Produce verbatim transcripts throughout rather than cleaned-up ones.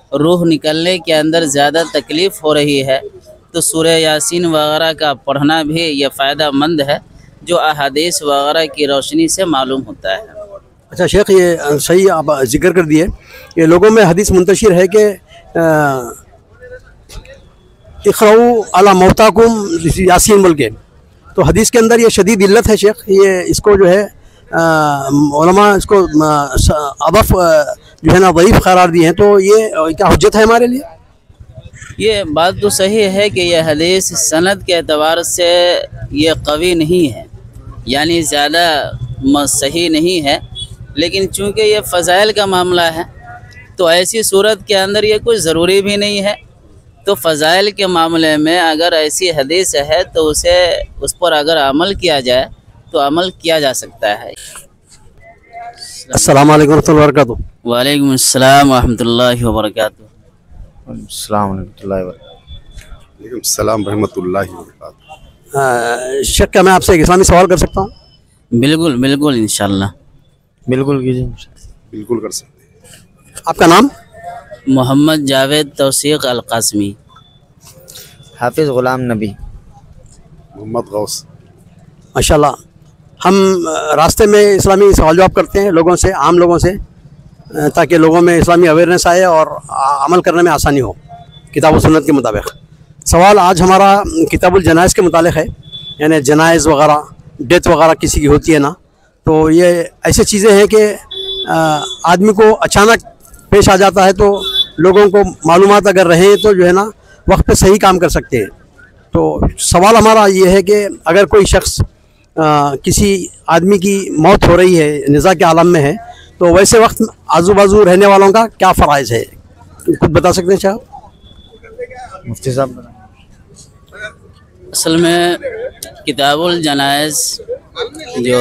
روح نکلنے کے اندر زیادہ تکلیف ہو رہی ہے تو سورہ یاسین وغیرہ کا پڑھنا بھی یہ فائدہ مند ہے، جو احادیث وغیرہ کی روشنی سے معلوم ہوتا ہے۔ اچھا شیخ، یہ صحیح آپ ذکر کر دیے، یہ لوگوں میں حدیث منتشر ہے کہ اقرؤوا علی موتاکم یاسین بول کے، تو حدیث کے اندر یہ شدید علت ہے شیخ، یہ اس کو جو ہے علماء اس کو اضعف جو ہے نا ضعیف قرار دیے ہیں، تو یہ کیا حجت ہے ہمارے لیے؟ یہ بات تو صحیح ہے کہ یہ حدیث سند کے اعتبار سے یہ قوی نہیں ہے، یعنی زیادہ صحیح نہیں ہے، لیکن چونکہ یہ فضائل کا معاملہ ہے تو ایسی صورت کے اندر یہ کوئی ضروری بھی نہیں ہے، تو فضائل کے معاملے میں اگر ایسی حدیث ہے تو اسے اس پر اگر عمل کیا جائے تو عمل کیا جا سکتا ہے۔ السلام علیکم ورحمۃ اللہ وبرکاتہ۔ وعلیکم السلام ورحمۃ اللہ وبرکاتہ۔ السلام ورحمۃ اللہ وبرکاتہ۔ وعلیکم السلام ورحمۃ اللہ وبرکاتہ۔ شیخ کیا میں آپ سے ایک اسلامی سوال کر سکتا ہوں؟ بالکل بالکل انشاءاللہ بالکل کیجیے، بالکل کر سکتے ہیں۔ آپ کا نام؟ محمد جاوید توثیق القاسمی۔ حافظ غلام نبی۔ محمد غوث۔ ماشاءاللہ، ہم راستے میں اسلامی سوال جواب کرتے ہیں لوگوں سے، عام لوگوں سے، تاکہ لوگوں میں اسلامی اویئرنیس آئے اور عمل کرنے میں آسانی ہو کتاب و سنت کے مطابق۔ سوال آج ہمارا کتاب الجنائز کے متعلق ہے، یعنی جنائز وغیرہ، ڈیتھ وغیرہ کسی کی ہوتی ہے نا، تو یہ ایسی چیزیں ہیں کہ آدمی کو اچانک پیش آ جاتا ہے، تو لوگوں کو معلومات اگر رہیں تو جو ہے نا وقت پہ صحیح کام کر سکتے ہیں۔ تو سوال ہمارا یہ ہے کہ اگر کوئی شخص کسی آدمی کی موت ہو رہی ہے، نزاع کے عالم میں ہے، تو ویسے وقت آزو بازو رہنے والوں کا کیا فرائض ہے، کچھ بتا سکتے ہیں صاحب؟ مفتی صاحب۔ اصل میں کتاب الجنائز جو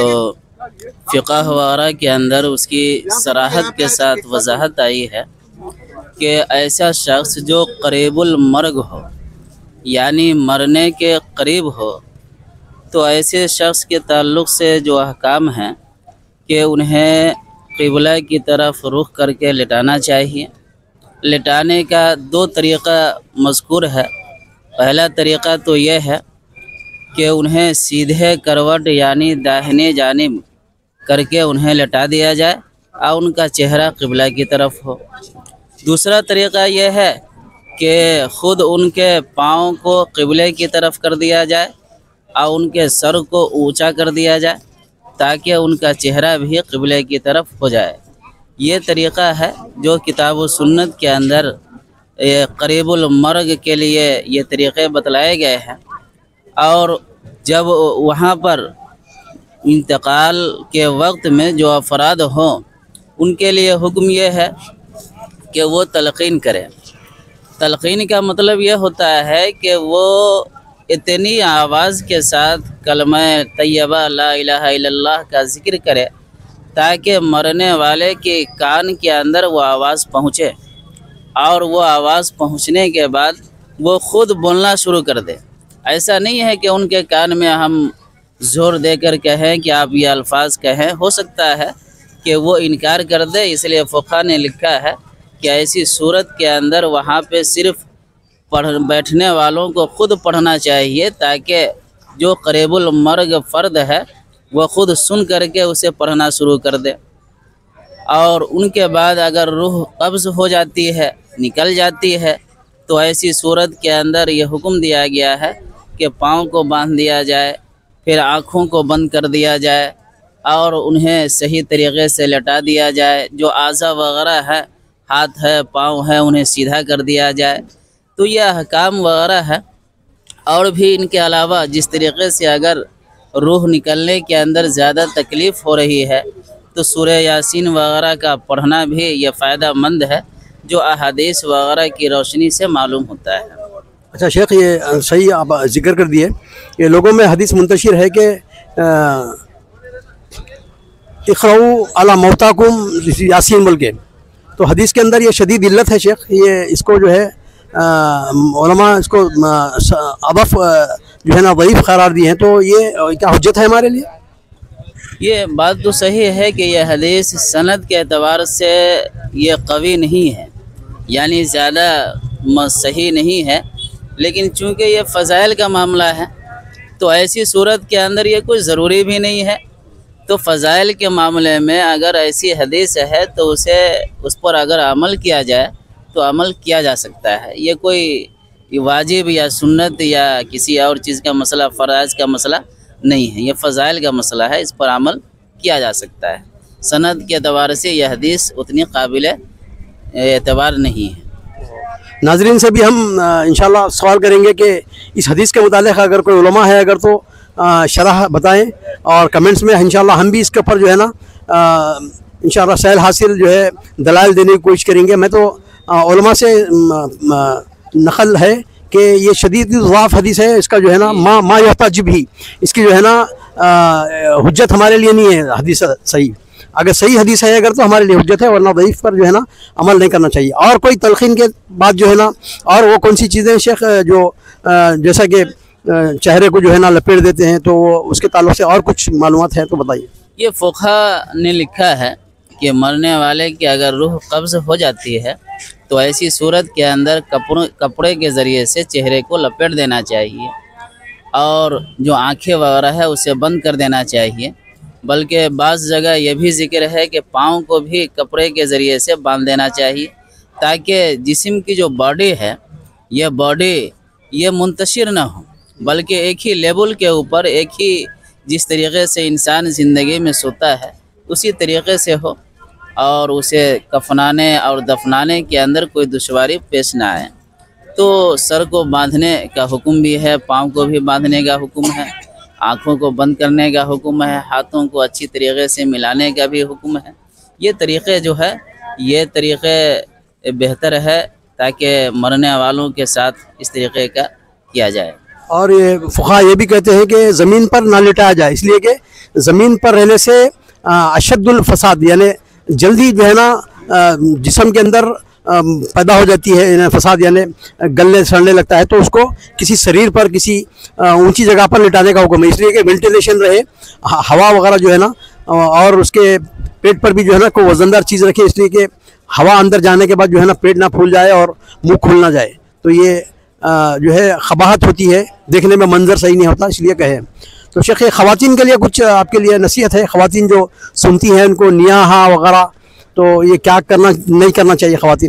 فقہ وغیرہ کے اندر اس کی صراحت کے ساتھ وضاحت آئی ہے کہ ایسا شخص جو قریب المرگ ہو، یعنی مرنے کے قریب ہو، تو ایسے شخص کے تعلق سے جو احکام ہیں کہ انہیں قبلہ کی طرف رخ کر کے لٹانا چاہیے۔ لٹانے کا دو طریقہ مذکور ہے۔ پہلا طریقہ تو یہ ہے کہ انہیں سیدھے کروٹ یعنی داہنے جانب کر کے انہیں لٹا دیا جائے اور ان کا چہرہ قبلہ کی طرف ہو۔ دوسرا طریقہ یہ ہے کہ خود ان کے پاؤں کو قبلے کی طرف کر دیا جائے اور ان کے سر کو اونچا کر دیا جائے تاکہ ان کا چہرہ بھی قبلے کی طرف ہو جائے۔ یہ طریقہ ہے جو کتاب و سنت کے اندر قریب المرگ کے لیے یہ طریقے بتلائے گئے ہیں، اور جب وہاں پر انتقال کے وقت میں جو افراد ہوں ان کے لیے حکم یہ ہے کہ وہ تلقین کریں۔ تلقین کا مطلب یہ ہوتا ہے کہ وہ اتنی آواز کے ساتھ کلمہ طیبہ لا الہ الا اللہ کا ذکر کرے تاکہ مرنے والے کے کان کے اندر وہ آواز پہنچے، اور وہ آواز پہنچنے کے بعد وہ خود بولنا شروع کر دے۔ ایسا نہیں ہے کہ ان کے کان میں ہم زور دے کر کہیں کہ آپ یہ الفاظ کہیں، ہو سکتا ہے کہ وہ انکار کر دے، اس لیے فقہ نے لکھا ہے کہ ایسی صورت کے اندر وہاں پہ صرف پڑھ بیٹھنے والوں کو خود پڑھنا چاہیے تاکہ جو قریب المرگ فرد ہے وہ خود سن کر کے اسے پڑھنا شروع کر دے۔ اور ان کے بعد اگر روح قبض ہو جاتی ہے، نکل جاتی ہے، تو ایسی صورت کے اندر یہ حکم دیا گیا ہے کہ پاؤں کو باندھ دیا جائے، پھر آنکھوں کو بند کر دیا جائے اور انہیں صحیح طریقے سے لٹا دیا جائے۔ جو اعضاء وغیرہ ہے، ہاتھ ہے، پاؤں ہے، انہیں سیدھا کر دیا جائے۔ تو یہ احکام وغیرہ ہے، اور بھی ان کے علاوہ جس طریقے سے اگر روح نکلنے کے اندر زیادہ تکلیف ہو رہی ہے تو سورہ یاسین وغیرہ کا پڑھنا بھی یہ فائدہ مند ہے، جو احادیث وغیرہ کی روشنی سے معلوم ہوتا ہے۔ اچھا شیخ، یہ صحیح آپ ذکر کر دیے، یہ لوگوں میں حدیث منتشر ہے کہ اقرؤوا علی موتاکم یاسین بول کے، تو حدیث کے اندر یہ شدید علت ہے شیخ، یہ اس کو جو ہے علماء اس کو اضعف جو ہے نا ضعیف قرار دیے ہیں، تو یہ کیا حجت ہے ہمارے لیے؟ یہ بات تو صحیح ہے کہ یہ حدیث سند کے اعتبار سے یہ قوی نہیں ہے، یعنی زیادہ صحیح نہیں ہے، لیکن چونکہ یہ فضائل کا معاملہ ہے تو ایسی صورت کے اندر یہ کوئی ضروری بھی نہیں ہے۔ تو فضائل کے معاملے میں اگر ایسی حدیث ہے تو اسے اس پر اگر عمل کیا جائے تو عمل کیا جا سکتا ہے۔ یہ کوئی واجب یا سنت یا کسی اور چیز کا مسئلہ، فرائض کا مسئلہ نہیں ہے، یہ فضائل کا مسئلہ ہے، اس پر عمل کیا جا سکتا ہے۔ سند کے اعتبار سے یہ حدیث اتنی قابل اعتبار نہیں ہے۔ ناظرین سے بھی ہم انشاءاللہ سوال کریں گے کہ اس حدیث کے متعلق اگر کوئی علماء ہے اگر تو شرح بتائیں، اور کمنٹس میں انشاءاللہ ہم بھی اس کے اوپر جو ہے نا انشاءاللہ سہل حاصل جو ہے دلائل دینے کی کوشش کریں گے۔ میں تو علماء سے نقل ہے کہ یہ شدید ضعف حدیث ہے، اس کا جو ہے نا ما ما یحتج بھی، اس کی جو ہے نا حجت ہمارے لیے نہیں ہے حدیث صحیح۔ اگر صحیح حدیث ہے اگر تو ہمارے لیے حجت ہے، ورنہ ضعیف پر جو ہے نا عمل نہیں کرنا چاہیے۔ اور کوئی تلقین کے بعد جو ہے نا، اور وہ کون سی چیزیں شیخ جو جیسا کہ چہرے کو جو ہے نا لپیٹ دیتے ہیں، تو وہ اس کے تعلق سے اور کچھ معلومات ہیں تو بتائیے۔ یہ فقہا نے لکھا ہے کہ مرنے والے کی اگر روح قبض ہو جاتی ہے تو ایسی صورت کے اندر کپڑوں کپڑے کے ذریعے سے چہرے کو لپیٹ دینا چاہیے، اور جو آنکھیں وغیرہ ہے اسے بند کر دینا چاہیے۔ بلکہ بعض جگہ یہ بھی ذکر ہے کہ پاؤں کو بھی کپڑے کے ذریعے سے باندھ دینا چاہیے، تاکہ جسم کی جو باڈی ہے یہ باڈی یہ منتشر نہ ہو، بلکہ ایک ہی لیول کے اوپر ایک ہی جس طریقے سے انسان زندگی میں سوتا ہے اسی طریقے سے ہو، اور اسے کفنانے اور دفنانے کے اندر کوئی دشواری پیش نہ آئے۔ تو سر کو باندھنے کا حکم بھی ہے، پاؤں کو بھی باندھنے کا حکم ہے، آنکھوں کو بند کرنے کا حکم ہے، ہاتھوں کو اچھی طریقے سے ملانے کا بھی حکم ہے۔ یہ طریقے جو ہے یہ طریقے بہتر ہے تاکہ مرنے والوں کے ساتھ اس طریقے کا کیا جائے۔ اور یہ فقہا یہ بھی کہتے ہیں کہ زمین پر نہ لٹایا جائے، اس لیے کہ زمین پر رہنے سے اشد الفساد، یعنی جلدی جو ہے نا جسم کے اندر پیدا ہو جاتی ہے فساد، یعنی گلنے سڑنے لگتا ہے، تو اس کو کسی شریر پر کسی اونچی جگہ پر لٹانے کا حکم ہے، اس لیے کہ وینٹیلیشن رہے، ہوا وغیرہ جو ہے نا، اور اس کے پیٹ پر بھی جو ہے نا کوئی وزندار چیز رکھے، اس لیے کہ ہوا اندر جانے کے بعد جو ہے نا پیٹ نہ پھول جائے اور منہ کھل نہ جائے، تو یہ جو ہے قباحت ہوتی ہے، دیکھنے میں منظر صحیح نہیں ہوتا، اس لیے کہے۔ تو شیخ خواتین کے لیے کچھ آپ کے لیے نصیحت ہے، خواتین جو سنتی ہیں ان کو نیاحہ وغیرہ، تو یہ کیا کرنا نہیں کرنا چاہیے خواتین؟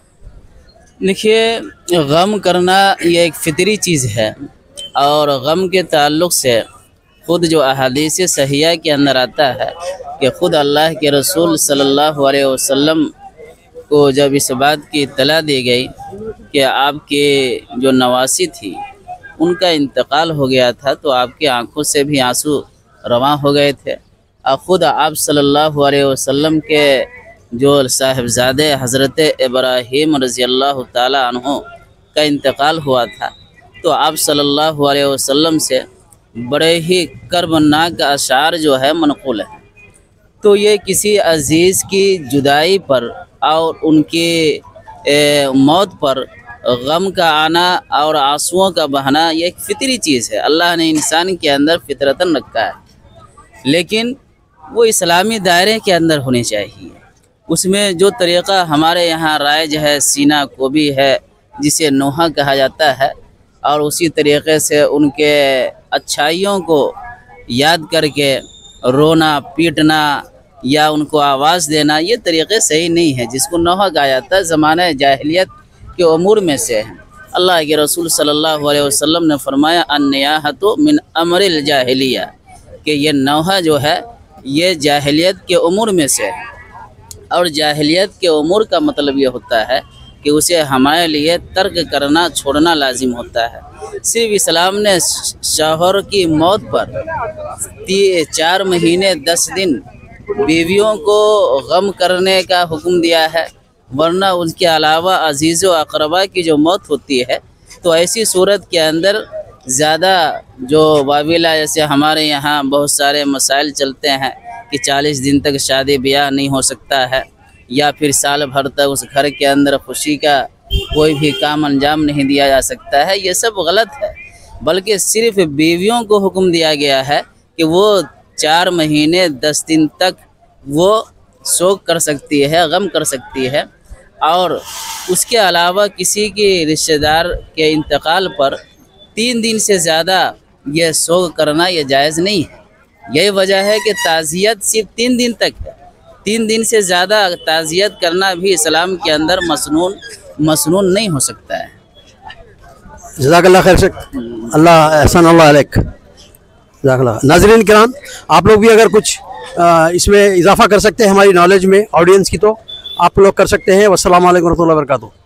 دیکھیے، غم کرنا یہ ایک فطری چیز ہے، اور غم کے تعلق سے خود جو احادیث صحیحہ کے اندر آتا ہے کہ خود اللہ کے رسول صلی اللہ علیہ وسلم کو جب اس بات کی اطلاع دی گئی کہ آپ کے جو نواسی تھی ان کا انتقال ہو گیا تھا، تو آپ کی آنکھوں سے بھی آنسو رواں ہو گئے تھے، اور خود آپ صلی اللہ علیہ وسلم کے جو صاحبزادے حضرت ابراہیم رضی اللہ تعالی عنہ کا انتقال ہوا تھا، تو آپ صلی اللہ علیہ وسلم سے بڑے ہی کربناک اشعار جو ہے منقول ہے۔ تو یہ کسی عزیز کی جدائی پر اور ان کی موت پر غم کا آنا اور آنسوؤں کا بہنا یہ ایک فطری چیز ہے، اللہ نے انسان کے اندر فطرتاً رکھا ہے، لیکن وہ اسلامی دائرے کے اندر ہونی چاہیے۔ اس میں جو طریقہ ہمارے یہاں رائج ہے، سینہ کوبی ہے جسے نوحہ کہا جاتا ہے، اور اسی طریقے سے ان کے اچھائیوں کو یاد کر کے رونا پیٹنا یا ان کو آواز دینا، یہ طریقے صحیح نہیں ہے، جس کو نوحہ کہا جاتا ہے زمانہ جاہلیت کے امور میں سے ہے۔ اللہ کے رسول صلی اللہ علیہ وسلم نے فرمایا النیاحۃ من امر الجاہلیہ، کہ یہ نوحہ جو ہے یہ جاہلیت کے امور میں سے ہے، اور جاہلیت کے امور کا مطلب یہ ہوتا ہے کہ اسے ہمارے لیے ترک کرنا چھوڑنا لازم ہوتا ہے۔ صرف اسلام نے شوہر کی موت پر چار مہینے دس دن بیویوں کو غم کرنے کا حکم دیا ہے، ورنہ ان کے علاوہ عزیز و اقربا کی جو موت ہوتی ہے تو ایسی صورت کے اندر زیادہ جو واویلا، جیسے ہمارے یہاں بہت سارے مسائل چلتے ہیں کہ چالیس دن تک شادی بیاہ نہیں ہو سکتا ہے، یا پھر سال بھر تک اس گھر کے اندر خوشی کا کوئی بھی کام انجام نہیں دیا جا سکتا ہے، یہ سب غلط ہے۔ بلکہ صرف بیویوں کو حکم دیا گیا ہے کہ وہ چار مہینے دس دن تک وہ شوق کر سکتی ہے، غم کر سکتی ہے، اور اس کے علاوہ کسی کی رشتہ دار کے انتقال پر تین دن سے زیادہ یہ سوگ کرنا یہ جائز نہیں ہے. یہی وجہ ہے کہ تعزیت صرف تین دن تک ہے. تین دن سے زیادہ تعزیت کرنا بھی اسلام کے اندر مسنون مسنون نہیں ہو سکتا ہے. جزاک اللہ خیر شیخ, اللہ احسن اللہ علیک. جزاک اللہ. ناظرین کرام, آپ لوگ بھی اگر کچھ اس میں اضافہ کر سکتے ہیں ہماری نالج میں آڈینس کی, تو آپ لوگ کر سکتے ہیں. والسلام علیکم ورحمۃ اللہ وبرکاتہ.